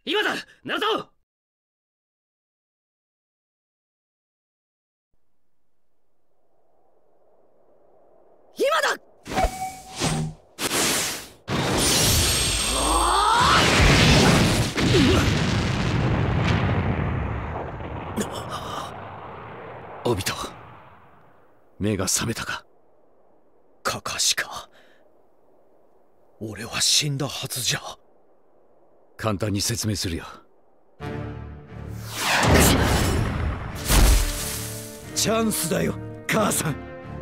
今だ、ナルト！ 今だ！ オビト、目が覚めたか？ カカシか。俺は死んだはずじゃ。 簡単に説明するよ。 チャンスだよ、母さん。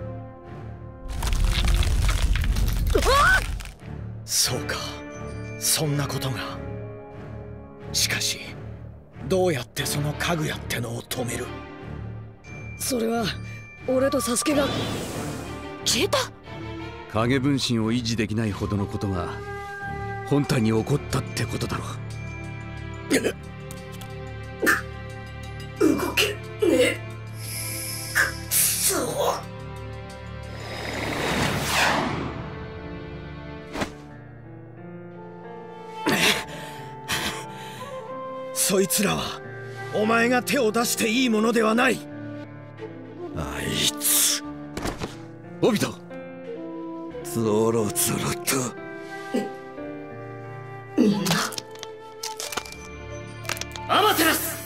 そうか、そんなことが。しかしどうやってそのかぐやってのを止める？ それは俺とサスケが消えた。 影分身を維持できないほどのことが本体に起こったってことだろう。動けねえ。くそ。 そいつらはお前が手を出していいものではない。あいつオビト、 ゾロゾロと。 みんなアマテラス！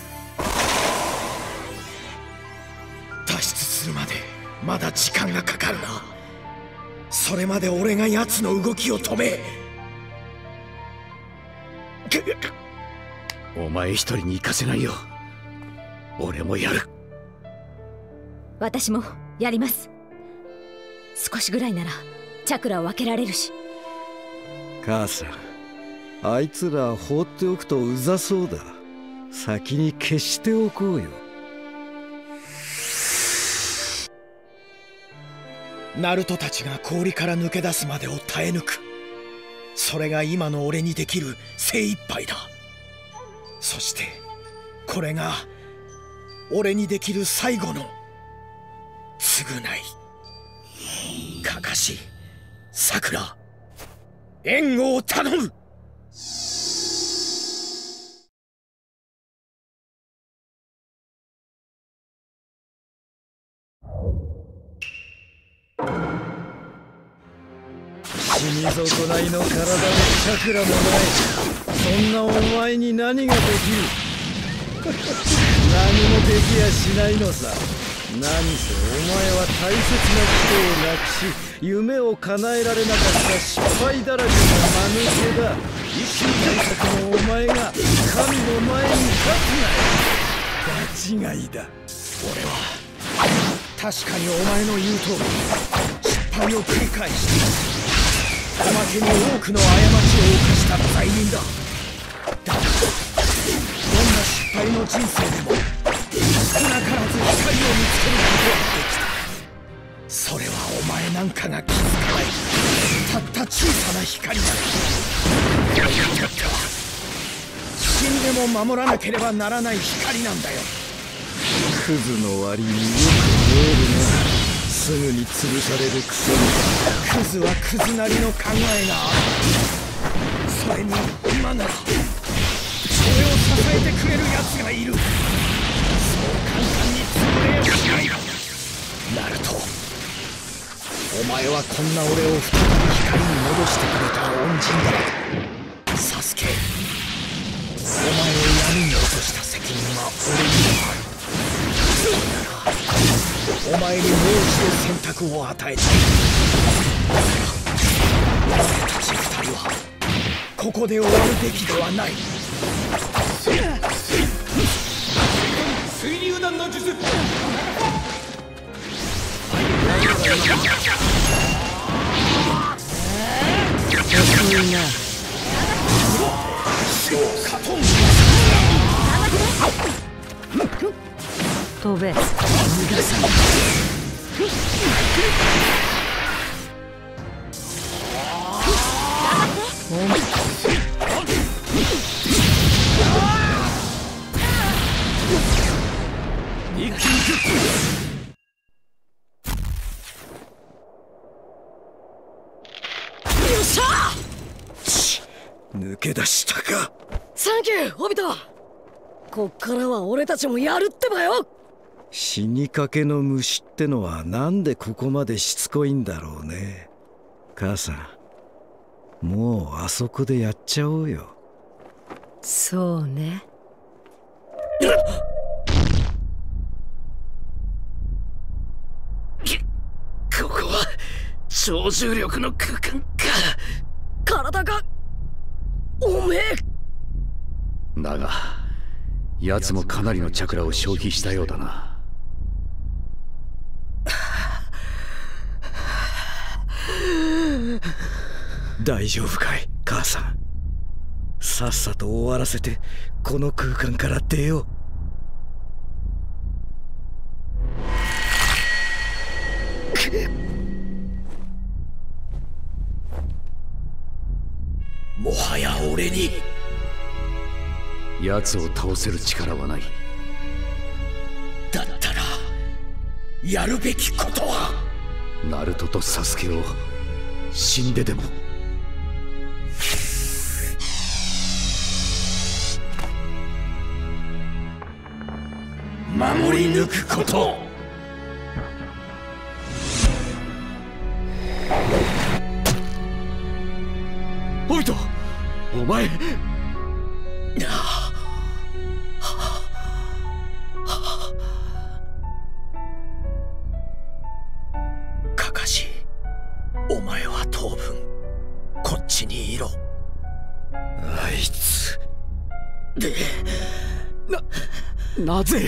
脱出するまでまだ時間がかかるな。それまで俺が奴の動きを止め。 お前一人に行かせないよ。俺もやる。 私もやります。少しぐらいならチャクラを分けられるし。 母さん、あいつら放っておくとうざそうだ。先に消しておこうよ。 ナルトたちが氷から抜け出すまでを耐え抜く。それが今の俺にできる精一杯だ。そしてこれが俺にできる最後の償い。カカシ、サクラ、援護を頼む。 死に損ないの体でチャクラもない。そんなお前に何ができる？何もできやしないのさ。何せお前は大切な人を亡くし、夢を叶えられなかった失敗だらけの間抜けだ。一気に大作のお前が神の前に立つなよ。間違いだ。 俺は確かにお前の言う通り失敗を繰り返しておまけに多くの過ちを犯した罪人だ。だがどんな失敗の人生でも少なからず光を見つけることはできた。それはお前なんかが気づかないたった小さな光だ。俺にとっては死んでも守らなければならない光なんだよ。 クズの割によく見えるな。すぐに潰されるくせに。 クズはクズなりの考えがある。それに今ならそれを支えてくれる奴がいる。そう簡単に潰れやしない。ナルト、お前はこんな俺を再び光に戻してくれた恩人だ。サスケ、お前を闇に落とした責任は俺にもある。お前にもう一度選択を与えたい。俺たち二人はここで終わるべきではない。水流弾の術。得意なカトン飛べ。 逃がさない。抜け出したか。 サンキューオビト。こっからは俺たちもやるってばよ。 死にかけの虫ってのはなんでここまでしつこいんだろうね。母さん、もうあそこでやっちゃおうよ。 そうね。 ここは超重力の空間か。 体がおめえ。 だが奴もかなりのチャクラを消費したようだな。 大丈夫かい母さん。さっさと終わらせてこの空間から出よう。もはや俺に奴を倒せる力はない。 だったらやるべきことはナルトとサスケを死んででも。 守り抜くこと。 オビト、お前。 カカシ、お前は当分こっちにいろ。 あいつなぜ。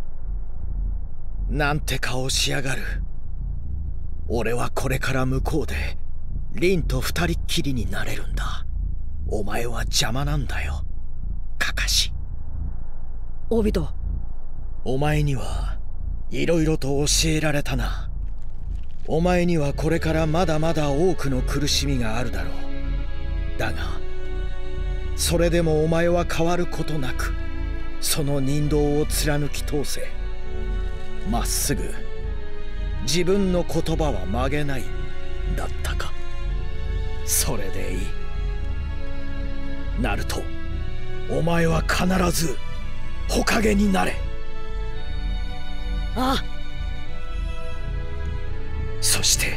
なんて顔しやがる。俺はこれから向こうでリンと二人っきりになれるんだ。お前は邪魔なんだよ、カカシ。 オビト。 お前にはいろいろと教えられたな。お前にはこれからまだまだ多くの苦しみがあるだろう。だがそれでもお前は変わることなくその人道を貫き通せ。まっすぐ自分の言葉は曲げない、だったか。それでいい。ナルト、お前は必ず火影になれ。 ああ。 そして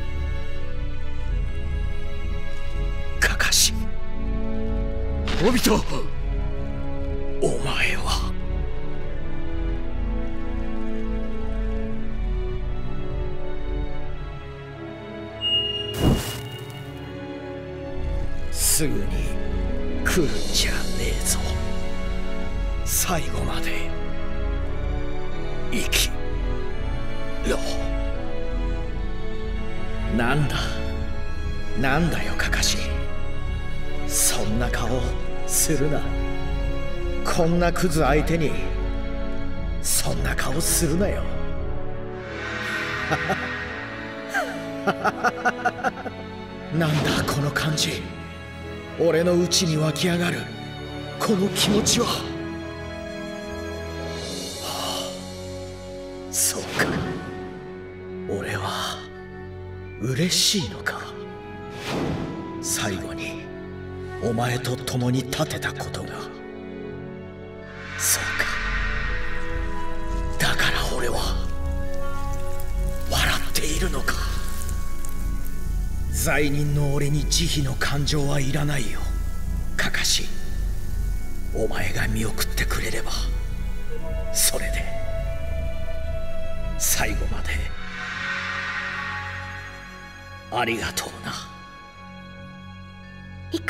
カカシ、 オビト、 お前はすぐに来るんじゃねえぞ。最後まで生きろ。なんだよカカシ、そんな顔するな。こんなクズ相手にそんな顔するなよ。なんだこの感じ。俺の内に湧き上がるこの気持ちは。そうか、俺は嬉しいのか。最後にお前と共に立てたことが。そうか、だから俺は笑っているのか。罪人の俺に慈悲の感情はいらないよ、カカシ。お前が見送ってくれればそれで。最後までありがとうな。 行こ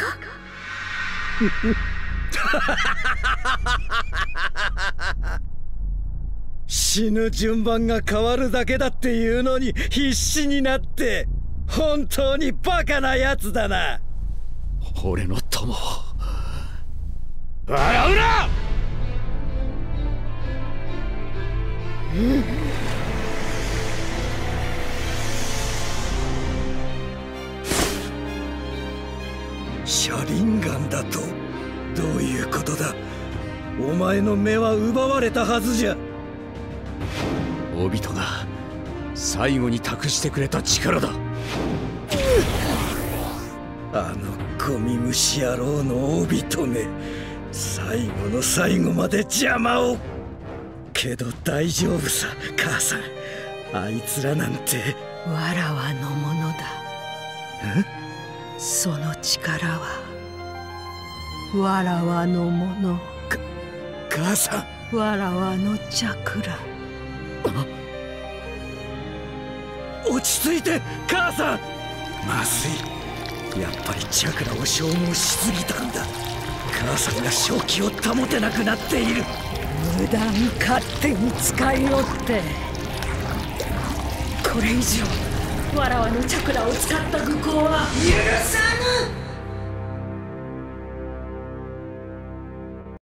死ぬ順番が変わるだけだっていうのに必死になって、本当にバカなやつだな。 俺の友を笑うな。 シャリンガンだとどういうことだ。お前の目は奪われたはずじゃ。 オビトが最後に託してくれた力だ。 あのゴミ虫野郎のオビトめ、 最後の最後まで邪魔を。けど大丈夫さ母さん、あいつらなんてわらわのものだ。その力はわらわのもの。 母さん、 わらわのチャクラ。 落ち着いて母さん。まずい、やっぱりチャクラを消耗しすぎたんだ。母さんが正気を保てなくなっている。 無断勝手に使いよって。これ以上わらわのチャクラを使った愚行は許さぬ。